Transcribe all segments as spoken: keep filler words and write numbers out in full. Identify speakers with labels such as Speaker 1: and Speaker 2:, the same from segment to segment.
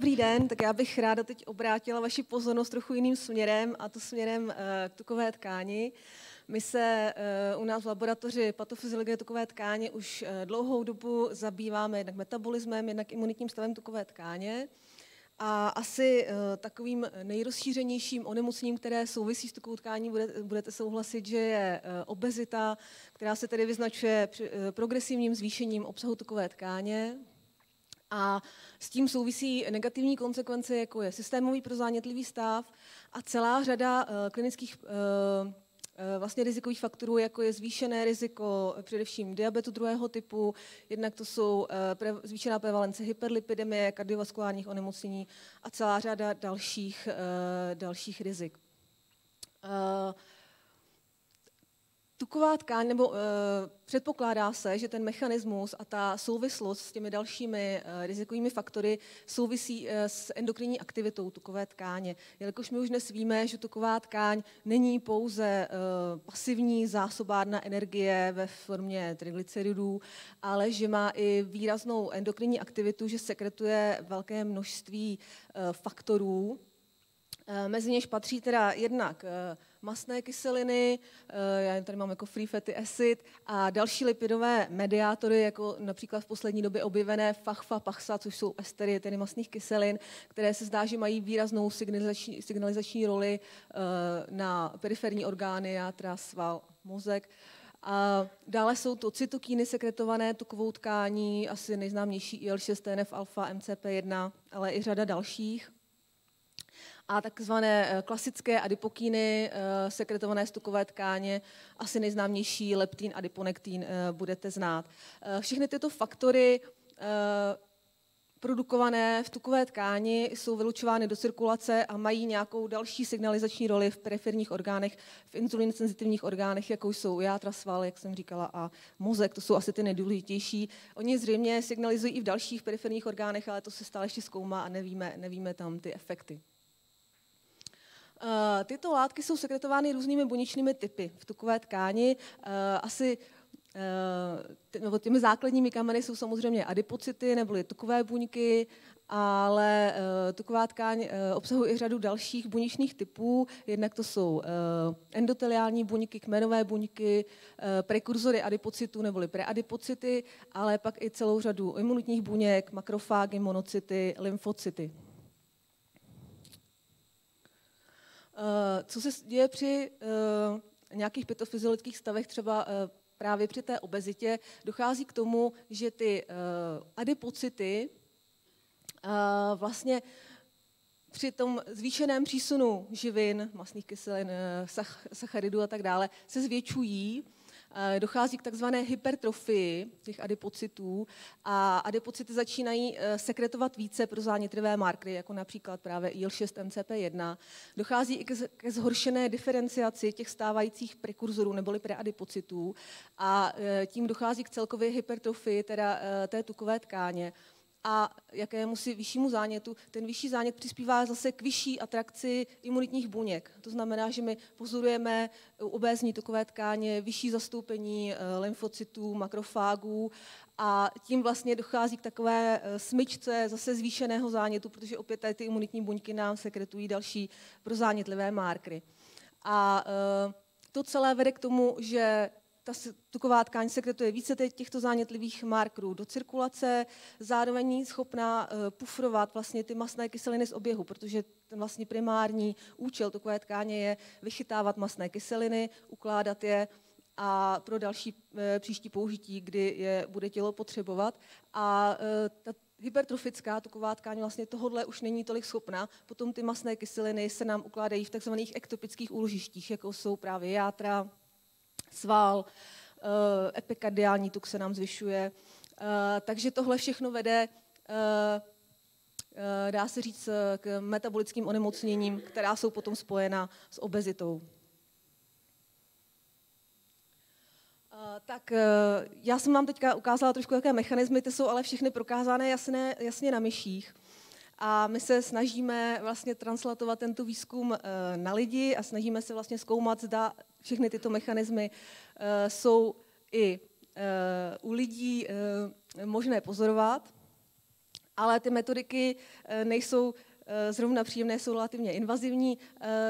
Speaker 1: Dobrý den, tak já bych ráda teď obrátila vaši pozornost trochu jiným směrem, a to směrem k tukové tkáni. My se u nás v laboratoři patofyziologie tukové tkáně už dlouhou dobu zabýváme jednak metabolismem, jednak imunitním stavem tukové tkáně. A asi takovým nejrozšířenějším onemocněním, které souvisí s tukovou tkání, budete souhlasit, že je obezita, která se tedy vyznačuje progresivním zvýšením obsahu tukové tkáně. A s tím souvisí negativní konsekvence, jako je systémový prozánětlivý stav a celá řada uh, klinických uh, uh, vlastně rizikových faktorů, jako je zvýšené riziko především diabetu druhého typu, jednak to jsou uh, pre, zvýšená prevalence hyperlipidemie, kardiovaskulárních onemocnění a celá řada dalších, uh, dalších rizik. Uh, Tuková tkáň, nebo uh, předpokládá se, že ten mechanismus a ta souvislost s těmi dalšími uh, rizikovými faktory souvisí uh, s endokrinní aktivitou tukové tkáně. Jelikož my už dnes víme, že tuková tkáň není pouze uh, pasivní zásobárna energie ve formě triglyceridů, ale že má i výraznou endokrinní aktivitu, že sekretuje velké množství uh, faktorů. Uh, mezi něž patří teda jednak uh, mastné kyseliny, já tady mám jako free fatty acid a další lipidové mediátory, jako například v poslední době objevené fachfa, pachsa, což jsou estery, tedy mastných kyselin, které se zdá, že mají výraznou signalizační, signalizační roli na periferní orgány, játra, sval, mozek. A dále jsou to cytokíny sekretované tukovou tkání, asi nejznámější I L šest, T N F alfa, M C P jedna, ale i řada dalších. A takzvané klasické adipokíny sekretované z tukové tkáně, asi nejznámější leptín, adiponektín, budete znát. Všechny tyto faktory produkované v tukové tkáni jsou vylučovány do cirkulace a mají nějakou další signalizační roli v periferních orgánech, v inzulinsenzitivních orgánech, jako jsou játra, sval, jak jsem říkala, a mozek, to jsou asi ty nejdůležitější. Oni zřejmě signalizují i v dalších periferních orgánech, ale to se stále ještě zkoumá a nevíme, nevíme tam ty efekty. Uh, tyto látky jsou sekretovány různými buněčnými typy v tukové tkáni. Uh, asi uh, těmi základními kameny jsou samozřejmě adipocyty neboli tukové buňky, ale uh, tuková tkáň uh, obsahuje i řadu dalších buněčných typů. Jednak to jsou uh, endoteliální buňky, kmenové buňky, uh, prekurzory adipocytů neboli preadipocyty, ale pak i celou řadu imunitních buněk, makrofágy, monocyty, lymfocyty. Co se děje při uh, nějakých patofyziologických stavech, třeba uh, právě při té obezitě, dochází k tomu, že ty uh, adipocyty uh, vlastně při tom zvýšeném přísunu živin, mastných kyselin, sach, sacharidů a tak dále, se zvětšují. Dochází k takzvané hypertrofii těch adipocytů a adipocyty začínají sekretovat více prozánětlivé markery, jako například právě I L šest, M C P jedna. Dochází i ke zhoršené diferenciaci těch stávajících prekurzorů neboli preadipocytů a tím dochází k celkové hypertrofii teda té tukové tkáně. A jakému si vyššímu zánětu, ten vyšší zánět přispívá zase k vyšší atrakci imunitních buněk. To znamená, že my pozorujeme u obézní tukové tkáně vyšší zastoupení lymfocytů, makrofágů a tím vlastně dochází k takové smyčce zase zvýšeného zánětu, protože opět tady ty imunitní buňky nám sekretují další prozánětlivé markery. A to celé vede k tomu, že ta tuková tkáň sekretuje více těchto zánětlivých markerů do cirkulace, zároveň je schopná pufrovat vlastně ty mastné kyseliny z oběhu, protože ten vlastně primární účel tukové tkáně je vychytávat mastné kyseliny, ukládat je a pro další příští použití, kdy je bude tělo potřebovat. A ta hypertrofická tuková tkáň vlastně tohodle už není tolik schopná. Potom ty mastné kyseliny se nám ukládají v takzvaných ektopických úložištích, jako jsou právě játra, sval, epikardiální tuk se nám zvyšuje. Takže tohle všechno vede, dá se říct, k metabolickým onemocněním, která jsou potom spojena s obezitou. Tak já jsem vám teďka ukázala trošku, jaké mechanismy, ty jsou ale všechny prokázané jasné, jasně na myších. A my se snažíme vlastně translatovat tento výzkum na lidi a snažíme se vlastně zkoumat, zda všechny tyto mechanismy jsou i u lidí možné pozorovat. ale ty metodiky nejsou zrovna příjemné, jsou relativně invazivní.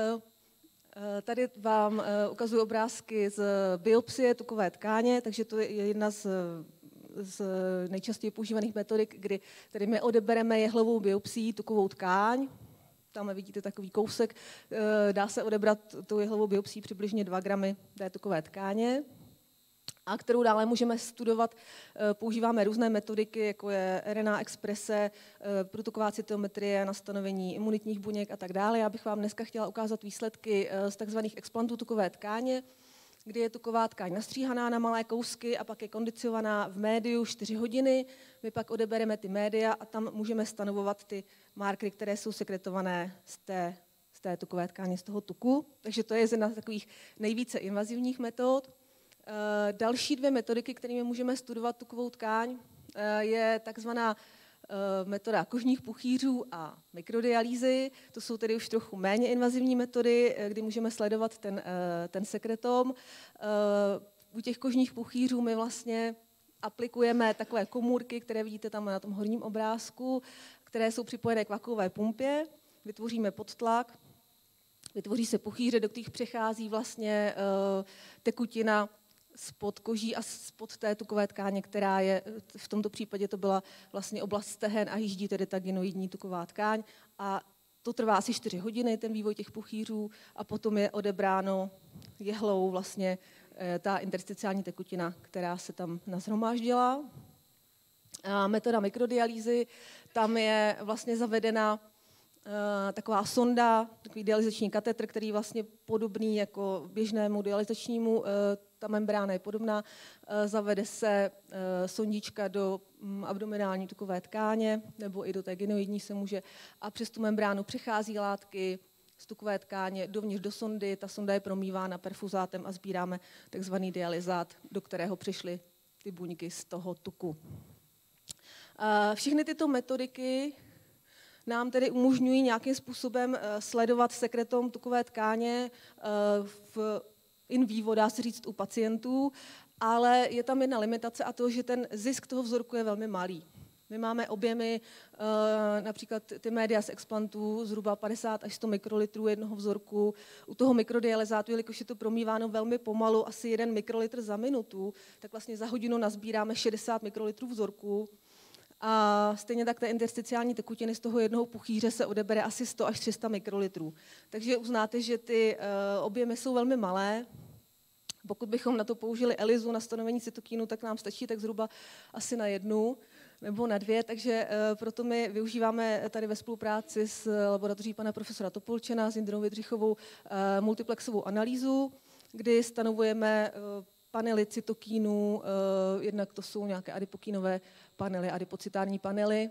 Speaker 1: Tady vám ukazuji obrázky z biopsie tukové tkáně, takže to je jedna z, z nejčastěji používaných metodik, kdy tady my odebereme jehlovou biopsií tukovou tkáň. Tam vidíte takový kousek, dá se odebrat tou jehlovou biopsií přibližně dva gramy té tukové tkáně, a kterou dále můžeme studovat. Používáme různé metodiky, jako je R N A exprese, protoková cytometrie na stanovení imunitních buněk a tak dále. Já bych vám dneska chtěla ukázat výsledky z takzvaných explantů tukové tkáně, kdy je tuková tkáň nastříhaná na malé kousky a pak je kondicionovaná v médiu čtyři hodiny. My pak odebereme ty média a tam můžeme stanovovat ty markery, které jsou sekretované z té, z té tukové tkáně, z toho tuku. Takže to je jedna z takových nejvíce invazivních metod. Další dvě metodiky, kterými můžeme studovat tukovou tkáň, je takzvaná metoda kožních puchýřů a mikrodialýzy. To jsou tedy už trochu méně invazivní metody, kdy můžeme sledovat ten, ten sekretom. U těch kožních puchýřů my vlastně aplikujeme takové komůrky, které vidíte tam na tom horním obrázku, které jsou připojené k vakuové pumpě. Vytvoříme podtlak, vytvoří se puchýře, do kterých přechází vlastně tekutina spod koží a spod té tukové tkáně, která je, v tomto případě to byla vlastně oblast stehen a jíždí tedy ta genoidní tuková tkáň. A to trvá asi čtyři hodiny, ten vývoj těch puchýřů, a potom je odebráno jehlou vlastně ta intersticiální tekutina, která se tam nashromáždila. A metoda mikrodialýzy, tam je vlastně zavedena Uh, taková sonda, takový dialyzační katetr, který je vlastně podobný jako běžnému dialyzačnímu, uh, ta membrána je podobná, uh, zavede se uh, sondička do um, abdominální tukové tkáně, nebo i do té genoidní se může, a přes tu membránu přechází látky z tukové tkáně dovnitř do sondy, ta sonda je promývána perfuzátem a sbíráme takzvaný dialyzát, do kterého přišly ty buňky z toho tuku. Uh, všechny tyto metodiky nám tedy umožňují nějakým způsobem sledovat sekretom tukové tkáně v in vivo, dá se říct, u pacientů, ale je tam jedna limitace, a to, že ten zisk toho vzorku je velmi malý. My máme objemy, například ty média z explantů, zhruba padesát až sto mikrolitrů jednoho vzorku. U toho mikrodialyzátu, jelikož je to promýváno velmi pomalu, asi jeden mikrolitr za minutu, tak vlastně za hodinu nazbíráme šedesát mikrolitrů vzorku. A stejně tak té intersticiální tekutiny z toho jednoho puchýře se odebere asi sto až tři sta mikrolitrů. Takže uznáte, že ty uh, objemy jsou velmi malé. Pokud bychom na to použili ELISu na stanovení cytokínu, tak nám stačí tak zhruba asi na jednu nebo na dvě, takže uh, proto my využíváme tady ve spolupráci s laboratoří pana profesora Topolčena, s Jindrou Vydřichovou, uh, multiplexovou analýzu, kdy stanovujeme uh, panely cytokínů, uh, jednak to jsou nějaké adipokínové panely, adipocitární panely.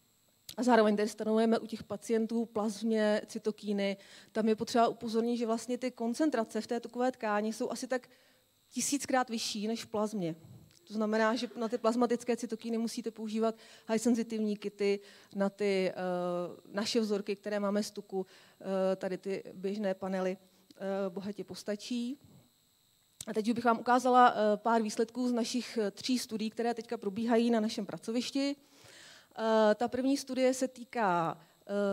Speaker 1: A zároveň tedy stanovujeme u těch pacientů plazmě cytokíny. Tam je potřeba upozornit, že vlastně ty koncentrace v té tukové tkáni jsou asi tak tisíckrát vyšší než v plazmě. To znamená, že na ty plazmatické cytokíny musíte používat high senzitivní kity, na ty uh, naše vzorky, které máme z tuku, uh, tady ty běžné panely uh, bohatě postačí. A teď bych vám ukázala pár výsledků z našich tří studií, které teďka probíhají na našem pracovišti. Ta první studie se týká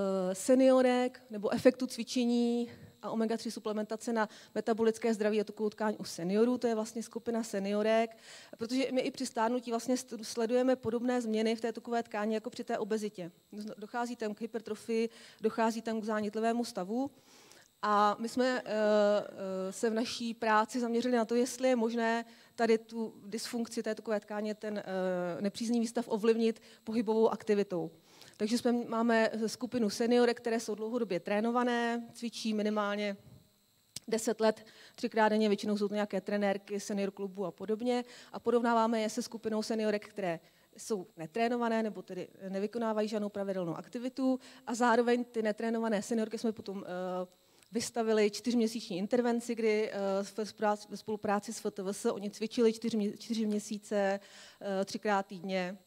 Speaker 1: seniorek nebo efektu cvičení a omega tři suplementace na metabolické zdraví a tukovou tkáň u seniorů. To je vlastně skupina seniorek, protože my i při stárnutí vlastně sledujeme podobné změny v té tukové tkáni jako při té obezitě. Dochází tam k hypertrofii, dochází tam k zánětlivému stavu. A my jsme uh, se v naší práci zaměřili na to, jestli je možné tady tu dysfunkci té tukové tkáně, ten uh, nepříznivý stav ovlivnit pohybovou aktivitou. Takže jsme, máme skupinu seniorek, které jsou dlouhodobě trénované, cvičí minimálně deset let, třikrát denně, většinou jsou to nějaké trenérky, senior klubu a podobně. A porovnáváme je se skupinou seniorek, které jsou netrénované nebo tedy nevykonávají žádnou pravidelnou aktivitu, a zároveň ty netrénované seniorky jsme potom uh, vystavili čtyřměsíční intervenci, kdy ve spolupráci s F T V S oni cvičili čtyři, čtyři měsíce, třikrát týdně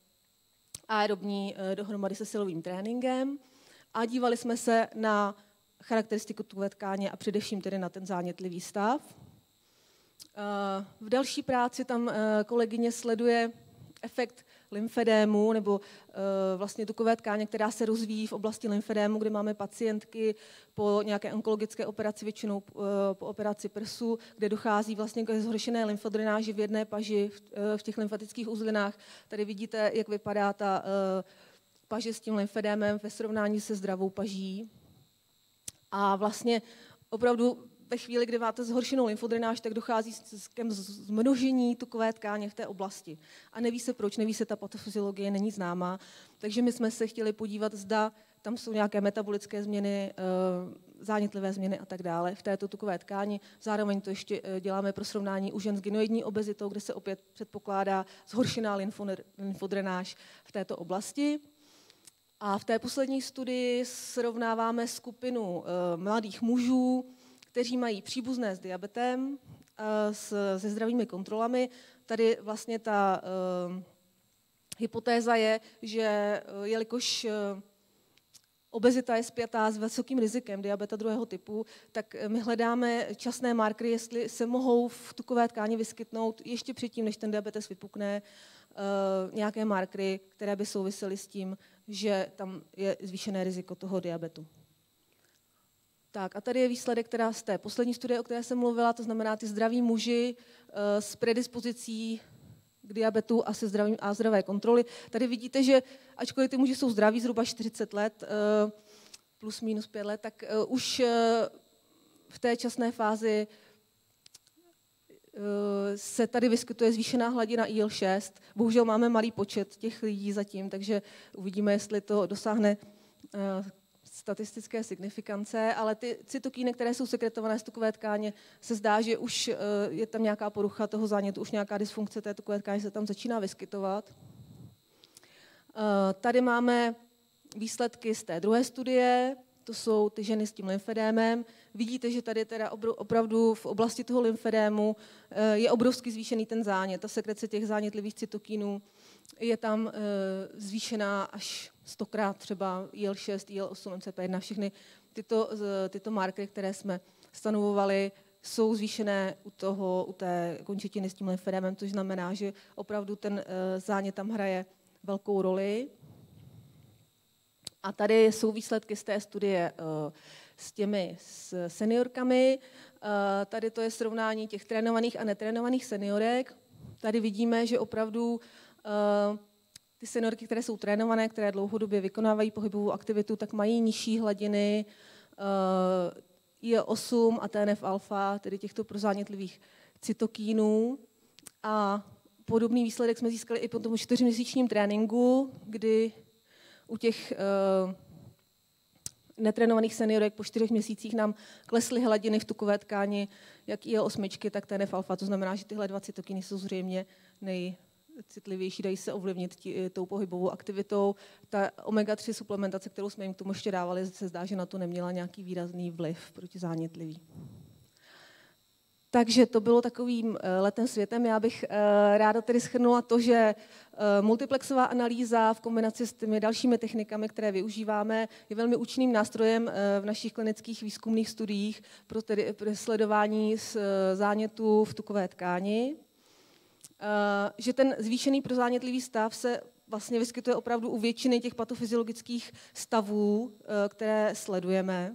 Speaker 1: aerobní dohromady se silovým tréninkem, a dívali jsme se na charakteristiku tukové tkáně a především tedy na ten zánětlivý stav. V další práci tam kolegyně sleduje efekt lymfedému nebo vlastně tukové tkáně, která se rozvíjí v oblasti lymfedému, kde máme pacientky po nějaké onkologické operaci, většinou po operaci prsu, kde dochází vlastně k zhoršené lymfodrenáži v jedné paži, v těch lymfatických uzlinách. Tady vidíte, jak vypadá ta paže s tím lymfedémem ve srovnání se zdravou paží. A vlastně opravdu ve chvíli, kdy máte zhoršenou lymfodrenáž, tak dochází k zmnožení tukové tkáně v té oblasti. A neví se proč, neví se, ta patofyziologie není známá. Takže my jsme se chtěli podívat, zda tam jsou nějaké metabolické změny, zánětlivé změny a tak dále v této tukové tkáni. Zároveň to ještě děláme pro srovnání u žen s gynoidní obezitou, kde se opět předpokládá zhoršená lymfodrenáž v této oblasti. A v té poslední studii srovnáváme skupinu mladých mužů, kteří mají příbuzné s diabetem, s, se zdravými kontrolami. Tady vlastně ta uh, hypotéza je, že uh, jelikož uh, obezita je spjatá s vysokým rizikem diabeta druhého typu, tak my hledáme časné markery, jestli se mohou v tukové tkáni vyskytnout ještě předtím, než ten diabetes vypukne, uh, nějaké markery, které by souvisely s tím, že tam je zvýšené riziko toho diabetu. Tak a tady je výsledek teda z té poslední studie, o které jsem mluvila, to znamená ty zdraví muži uh, s predispozicí k diabetu a se zdravím a zdravé kontroly. Tady vidíte, že ačkoliv ty muži jsou zdraví zhruba čtyřicet let, uh, plus minus pět let, tak uh, už uh, v té časné fázi uh, se tady vyskytuje zvýšená hladina I L šest. Bohužel máme malý počet těch lidí zatím, takže uvidíme, jestli to dosáhne uh, statistické signifikance, ale ty cytokíny, které jsou sekretované z tukové tkáně, se zdá, že už je tam nějaká porucha toho zánětu, už nějaká dysfunkce té tukové tkáně se tam začíná vyskytovat. Tady máme výsledky z té druhé studie, to jsou ty ženy s tím lymfedémem. Vidíte, že tady teda opravdu v oblasti toho lymfedému je obrovsky zvýšený ten zánět, ta sekrece těch zánětlivých cytokínů je tam zvýšená až stokrát třeba I L šest, I L osm, M C P jedna, všechny tyto, tyto markery, které jsme stanovovali, jsou zvýšené u, toho, u té končetiny s tím lymfedémem, což znamená, že opravdu ten zánět tam hraje velkou roli. A tady jsou výsledky z té studie s těmi s seniorkami. Tady to je srovnání těch trénovaných a netrénovaných seniorek. Tady vidíme, že opravdu ty seniorky, které jsou trénované, které dlouhodobě vykonávají pohybovou aktivitu, tak mají nižší hladiny I L osm a T N F alfa, tedy těchto prozánětlivých cytokínů. A podobný výsledek jsme získali i po tom čtyřměsíčním tréninku, kdy u těch uh, netrénovaných seniorek po čtyřech měsících nám klesly hladiny v tukové tkáni, jak I L osm, tak T N F alfa. To znamená, že tyhle dva cytokiny jsou zřejmě nejcitlivější, dají se ovlivnit tí, tou pohybovou aktivitou. Ta omega tři suplementace, kterou jsme jim k tomu ještě dávali, se zdá, že na to neměla nějaký výrazný vliv proti zánětlivý. Takže to bylo takovým letem světem. Já bych ráda tedy shrnula to, že multiplexová analýza v kombinaci s těmi dalšími technikami, které využíváme, je velmi účinným nástrojem v našich klinických výzkumných studiích pro, tedy, pro sledování zánětu v tukové tkáni. Že ten zvýšený prozánětlivý stav se vlastně vyskytuje opravdu u většiny těch patofyziologických stavů, které sledujeme.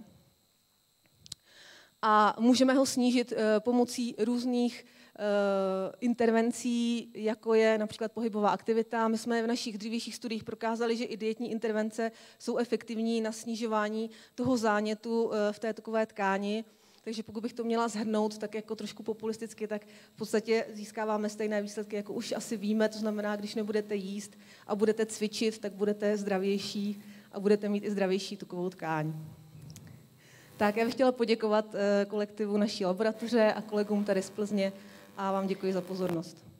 Speaker 1: A můžeme ho snížit pomocí různých intervencí, jako je například pohybová aktivita. My jsme v našich dřívějších studiích prokázali, že i dietní intervence jsou efektivní na snižování toho zánětu v té tukové tkáni. Takže pokud bych to měla shrnout tak jako trošku populisticky, tak v podstatě získáváme stejné výsledky, jako už asi víme. To znamená, když nebudete jíst a budete cvičit, tak budete zdravější a budete mít i zdravější tukovou tkáň. Tak já bych chtěla poděkovat kolektivu naší laboratoře a kolegům tady z Plzně a vám děkuji za pozornost.